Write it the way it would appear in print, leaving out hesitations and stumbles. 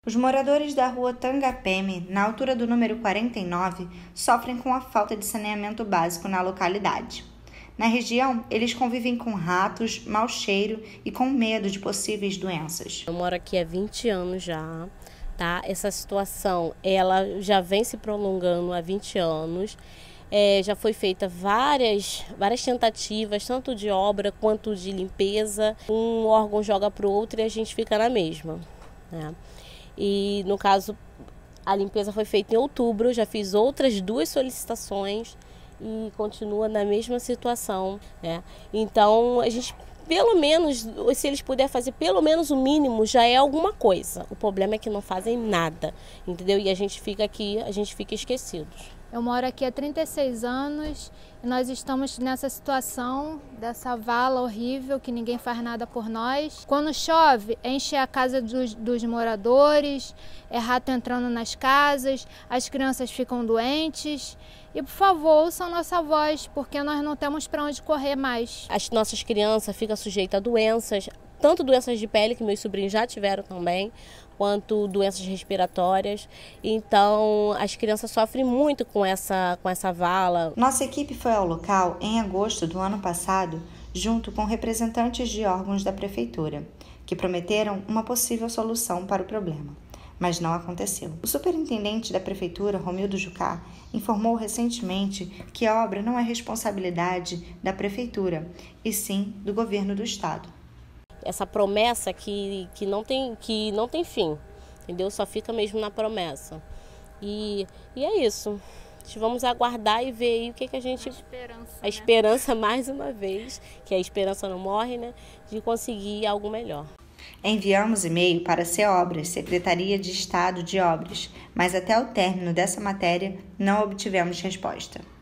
Os moradores da rua Tangapeme, na altura do número 49, sofrem com a falta de saneamento básico na localidade. Na região, eles convivem com ratos, mau cheiro e com medo de possíveis doenças. Eu moro aqui há 20 anos já, tá? Essa situação, ela já vem se prolongando há 20 anos. Já foi feita várias tentativas, tanto de obra quanto de limpeza. Um órgão joga para o outro e a gente fica na mesma, né? E no caso, a limpeza foi feita em outubro, já fiz outras 2 solicitações e continua na mesma situação, né? Então, a gente, pelo menos, se eles puderem fazer pelo menos o mínimo, já é alguma coisa. O problema é que não fazem nada, entendeu? E a gente fica aqui, a gente fica esquecidos. Eu moro aqui há 36 anos e nós estamos nessa situação dessa vala horrível que ninguém faz nada por nós. Quando chove, enche a casa dos moradores, é rato entrando nas casas, as crianças ficam doentes. E, por favor, ouçam nossa voz, porque nós não temos para onde correr mais. As nossas crianças ficam sujeitas a doenças, tanto doenças de pele, que meus sobrinhos já tiveram também, quanto doenças respiratórias. Então, as crianças sofrem muito com essa vala. Nossa equipe foi ao local em agosto do ano passado, junto com representantes de órgãos da prefeitura, que prometeram uma possível solução para o problema. Mas não aconteceu. O superintendente da prefeitura, Romildo Jucá, informou recentemente que a obra não é responsabilidade da prefeitura, e sim do governo do estado. Essa promessa que não tem fim, entendeu? Só fica mesmo na promessa. E é isso. Vamos aguardar e ver aí o que a gente... A esperança, mais uma vez, que a esperança não morre, né? De conseguir algo melhor. Enviamos e-mail para a CEOBRAS, Secretaria de Estado de Obras, mas até o término dessa matéria não obtivemos resposta.